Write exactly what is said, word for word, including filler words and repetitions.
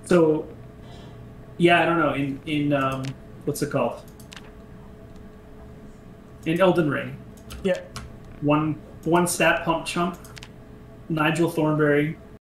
So, yeah, I don't know. In in um, what's it called? In Elden Ring, Yeah. one one stat pump chump, Nigel Thornberry